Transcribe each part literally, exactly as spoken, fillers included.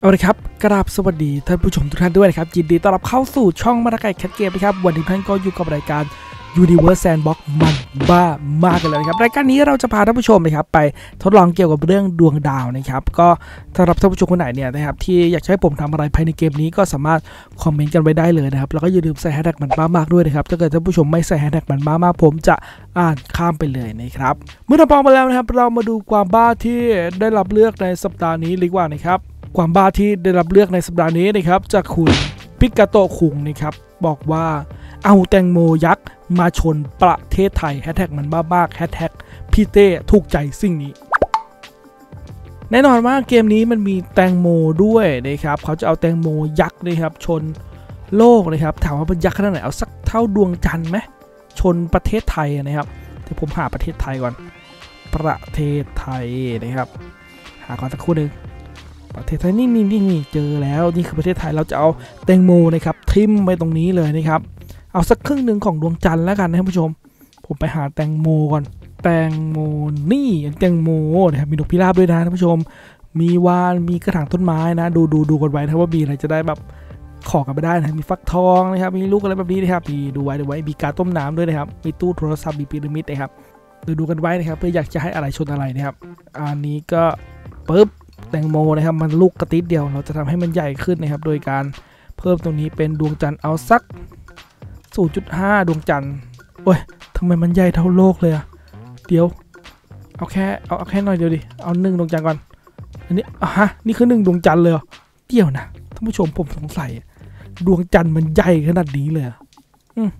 เอาเลยครับกราบสวัสดีท่านผู้ชมทุกท่านด้วยนะครับยินดีต้อนรับเข้าสู่ช่องมาตาไก่แคทเกมนะครับวันนี้ท่านก็อยู่กับรายการ Universe Sandbox มันบ้ามากกันเลยนะครับรายการนี้เราจะพาท่านผู้ชมนะครับไปทดลองเกี่ยวกับเรื่องดวงดาวนะครับก็สำหรับท่านผู้ชมคนไหนเนี่ยนะครับที่อยากให้ผมทำอะไรภายในเกมนี้ก็สามารถคอมเมนต์กันไว้ได้เลยนะครับแล้วก็อย่าลืมใส่แฮชแท็กมันบ้ามากด้วยนะครับถ้าเกิดท่านผู้ชมไม่ใส่แฮชแท็กมันบ้ามากผมจะอ่านข้ามไปเลยนะครับเมื่อเราพร้อมมาแล้วนะครับเรามาดูความบ้าที่ได้รับเลือกในสัปดาห์นี้ดีกว่านะครับความบ้าที่ได้รับเลือกในสัปดาห์นี้นะครับจากคุณพิกาโตะคุงนะครับบอกว่าเอาแตงโมยักษ์มาชนประเทศไทยแฮชแท็กมันบ้ามากแฮชแท็กพี่เต้ถูกใจสิ่งนี้แน่นอนว่าเกมนี้มันมีแตงโมด้วยนะครับเขาจะเอาแตงโมยักษ์นะครับชนโลกนะครับถามว่าเป็นยักษ์ขนาดไหนเอาสักเท่าดวงจันทร์ไหมชนประเทศไทยนะครับเดี๋ยวผมหาประเทศไทยก่อนประเทศไทยนะครับหาก่อนสักครู่หนึ่งประเทศไทยนี่นี่นี่นี่เจอแล้วนี่คือประเทศไทยเราจะเอาแตงโมนะครับทิมไปตรงนี้เลยนะครับเอาสักครึ่งหนึ่งของดวงจันทร์แล้วกันนะท่านผู้ชมผมไปหาแตงโมก่อนแตงโมนี่แตงโมนะครับมีนกพิราบด้วยนะท่านผู้ชมมีวานมีกระถางต้นไม้นะดูดูดูกันไว้นะว่ามีอะไรจะได้แบบขอกันไปได้นะมีฟักทองนะครับมีลูกอะไรแบบนี้นะครับมีดูไว้ดูไว้มีกาต้มน้ำด้วยนะครับมีตู้โทรศัพท์มีพีระมิดนะครับดูดูกันไว้นะครับเพื่ออยากจะให้อะไรชนอะไรนะครับอันนี้ก็ปึ๊บแตงโมนะครับมันลูกกระติดเดียวเราจะทำให้มันใหญ่ขึ้นนะครับโดยการเพิ่มตรงนี้เป็นดวงจันทร์เอาสัก ศูนย์จุดห้า ดวงจันทร์โอ้ยทำไมมันใหญ่เท่าโลกเลยอะเดี๋ยวเอาแค่เอาเอาแค่หน่อยเดียวดิเอาหนึ่งดวงจันทร์ก่อนอันนี้อ่ะฮะนี่คือหนึ่งดวงจันทร์เลยเดี๋ยวนะท่านผู้ชมผมสงสัยดวงจันทร์มันใหญ่ขนาดนี้เลยอืม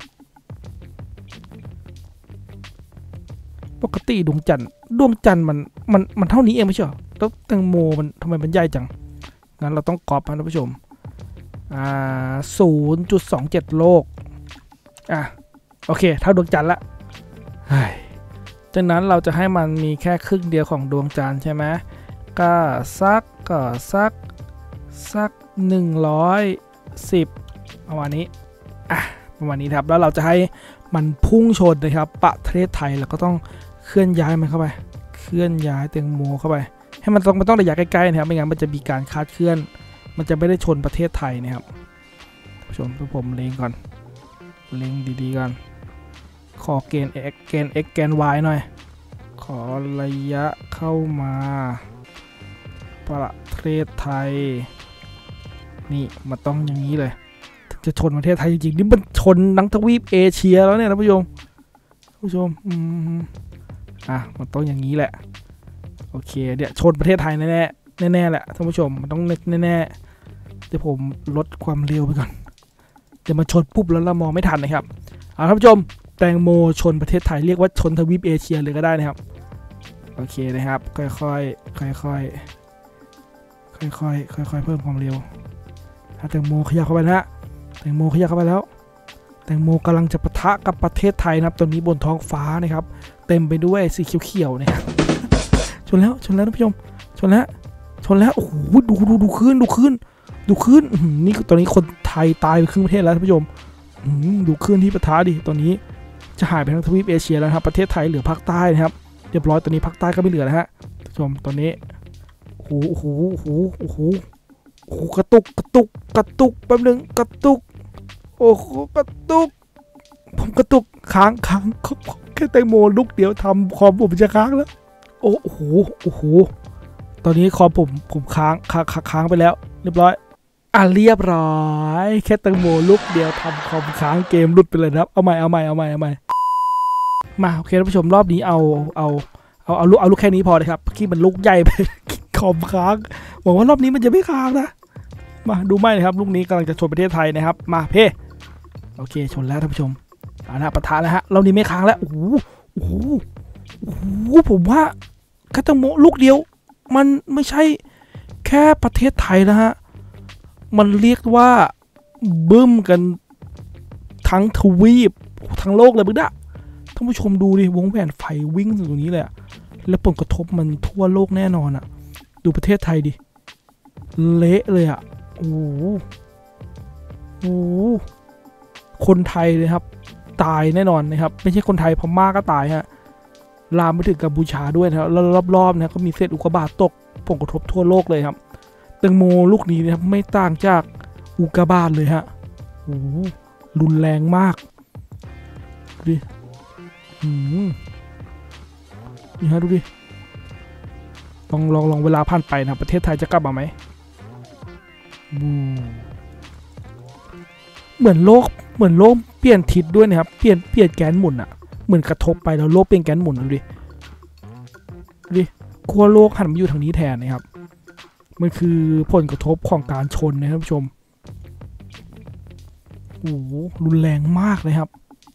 ปกติดวงจันทร์ดวงจันทร์มันมันมันเท่านี้เองไม่ใช่หรอแล้วแตงโมมันทำไมมันใหญ่จังงั้นเราต้องก๊อปนะท่านผู้ชมอ่า ศูนย์จุดสองเจ็ด โลกอ่ะโอเคเท่าดวงจันทร์ละจากนั้นเราจะให้มันมีแค่ครึ่งเดียวของดวงจันทร์ใช่ไหมก็สักก็สักสักหนึ่งร้อยสิบประมาณนี้อ่ะประมาณนี้ครับแล้วเราจะให้มันพุ่งชนนะครับประเทศไทยแล้วก็ต้องเคลื่อนย้ายมันเข้าไปเคลื่อนย้ายแตงโมเข้าไปให้มันต้องมันต้องระยะใกล้ๆนะครับไม่งั้นมันจะมีการคลาดเคลื่อนมันจะไม่ได้ชนประเทศไทยนะครับผู้ชมผมเล็งก่อนเล็งดีๆก่อนขอเกณฑ์ x เกณฑ์ x เกณฑ์ y หน่อยขอระยะเข้ามาประเทศไทยนี่มันต้องอย่างนี้เลยถึงจะชนประเทศไทยจริงๆนี่มันชนทั้งทวีปเอเชียแล้วเนี่ยนะผู้ชมผู้ชมอืมอ่ะมันต้องอย่างนี้แหละโอเคเดี๋ยวชนประเทศไทยแน่ๆแน่ๆแหละท่านผู้ชมมันต้องแน่ๆเดี๋ยวผมลดความเร็วไปก่อนเดี๋ยวมาชนปุ๊บแล้วเรามองไม่ทันนะครับเอาท่านผู้ชมแตงโมชนประเทศไทยเรียกว่าชนทวีปเอเชียเลยก็ได้นะครับโอเคนะครับค่อยๆค่อยๆค่อยๆค่อยๆเพิ่มความเร็วแตงโมขยับเข้าไปแล้วแตงโมขยับเข้าไปแล้วแตงโมกำลังจะปะทะกับประเทศไทยนะครับตอนนี้บนท้องฟ้านะครับเต็มไปด้วยสีเขียวๆนะครับชนแล้วชนแล้วท่านผู้ชมชนแล้วชนแล้วโอ้โหดูดูดูขึ้นดูขึ้นดูขึ้นนี่ตอนนี้คนไทยตายไปครึ่งประเทศแล้วท่านผู้ชมดูขึ้นที่ปะทะดิตอนนี้จะหายไปทั้งทวีปเอเชียแล้วครับประเทศไทยเหลือภาคใต้นะครับเรียบร้อยตอนนี้ภาคใต้ก็ไม่เหลือนะฮะท่านผู้ชมตอนนี้โอ้โหโอ้โหโอ้โหโอ้โหโอ้โหกระตุกกระตุกกระตุกแป๊บนึงกระตุกโอ้โหกระตุกผมกระตุกค้างค้างแค่แตงโมลูกเดียวทำคอมผมจะค้างแล้วโอ้โหโอ้โหตอนนี้คอมผมผมค้างค้างค้างไปแล้วเรียบร้อยอ่ะเรียบร้อยแค่แตงโมลูกเดียวทำคอมค้างเกมหลุดไปเลยครับเอาใหม่เอาใหม่เอาใหม่เอาใหม่มาโอเคท่านผู้ชมรอบนี้เอาเอาเอาเอาลูกเอาลูกแค่นี้พอเลยครับที่มันลูกใหญ่ไปคอมค้างหวังว่ารอบนี้มันจะไม่ค้างนะมาดูไม่นะครับลูกนี้กำลังจะชนประเทศไทยนะครับมาเพ่โอเคชนแล้วท่านผู้ชมเอาละปะทะแล้วฮะรอบนี้ไม่ค้างแล้วโอ้โหโอ้โหโอ้โหผมว่าแค่แตงโมลูกเดียวมันไม่ใช่แค่ประเทศไทยนะฮะมันเรียกว่าบึ้มกันทั้งทวีปทั้งโลกเลยบึ้งด่ะท่านผู้ชมดูดิวงแหวนไฟวิ่งถึงตรงนี้เลยอะแล้วผลกระทบมันทั่วโลกแน่นอนอะดูประเทศไทยดิเละเลยอะโอ้โหโอ้คนไทยเลยครับตายแน่นอนนะครับไม่ใช่คนไทยพม่าก็ตายฮะลามไปถึงกัมพูชาด้วยนะครับแล้วรอบๆนะก็มีเศษอุกกาบาตตกผลกระทบทั่วโลกเลยครับ แงโมลูกนี้นะครับไม่ต่างจากอุกกาบาตเลยฮะโอ้รุนแรงมากดูดินี่ฮะดูดิลองลองลองเวลาผ่านไปนะประเทศไทยจะกลับมาไหมเหมือนโลกเหมือนโลกเปลี่ยนทิศด้วยนะครับเปลี่ยนเปลี่ยนแกนหมุนอะเหมือนกระทบไปแล้วโลกเปลี่ยนแกนหมุนดูดิดูดิขั้วโลกหันมาอยู่ทางนี้แทนนะครับมันคือผลกระทบของการชนนะครับผู้ชมโอ้โหรุนแรงมากเลยครับ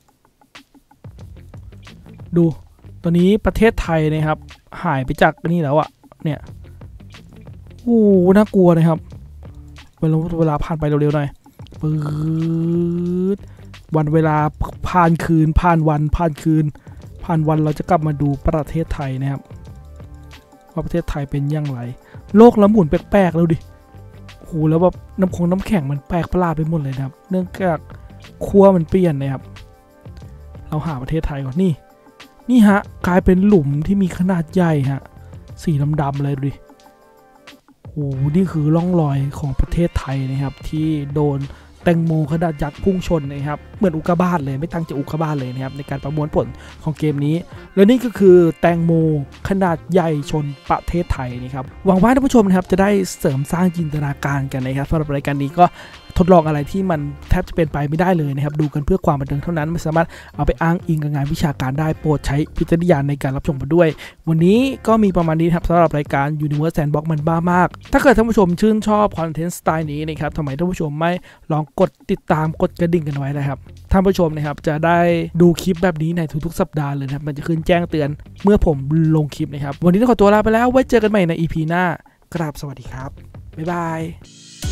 ดูตอนนี้ประเทศไทยนะครับหายไปจากนี่แล้วอะเนี่ยโอ้น่ากลัวนะครับเวลาเวลาผ่านไปเร็วๆหน่อยปื๊ดวันเวลาผ่านคืนผ่านวันผ่านคืนผ่านวันเราจะกลับมาดูประเทศไทยนะครับว่าประเทศไทยเป็นอย่างไรโลกละหมุนแปลกๆแล้วดิโอ้โหแล้วแบบน้ำคงน้ำแข็งมันแปลกประหลาดไปหมดเลยนะครับเนื่องจากขั้วมันเปลี่ยนนะครับเราหาประเทศไทยก่อนนี่นี่ฮะกลายเป็นหลุมที่มีขนาดใหญ่ฮะสีดำๆเลยดูดิโอ้นี่คือร่องรอยของประเทศไทยนะครับที่โดนแตงโมขนาดยักษ์พุ่งชนนะครับเหมือนอุกกาบาตเลยไม่ตั้งใจอุกกาบาตเลยนะครับในการประมวลผลของเกมนี้และนี่ก็คือแตงโมขนาดใหญ่ชนประเทศไทยนะครับหวังว่าท่านผู้ชมนะครับจะได้เสริมสร้างจินตนาการกันนะครับสำหรับรายการนี้ก็ทดลองอะไรที่มันแทบจะเป็นไปไม่ได้เลยนะครับดูกันเพื่อความบันเทิงเท่านั้นไม่สามารถเอาไปอ้างอิงกับงานวิชาการได้โปรดใช้พิจารณญาณในการรับชมกันด้วยวันนี้ก็มีประมาณนี้ครับสำหรับรายการ Universe Sandbox มันบ้ามากถ้าเกิดท่านผู้ชมชื่นชอบคอนเทนต์สไตล์นี้นะครับทำไมท่านผู้ชมไม่ลองกดติดตามกดกระดิ่งกันไว้นะครับท่านผู้ชมนะครับจะได้ดูคลิปแบบนี้ในทุกๆสัปดาห์เลยนะครับมันจะขึ้นแจ้งเตือนเมื่อผมลงคลิปนะครับวันนี้ต้องขอตัวลาไปแล้วไว้เจอกันใหม่ใน อี พี หน้ากราบสวัสดีครับบ๊ายบาย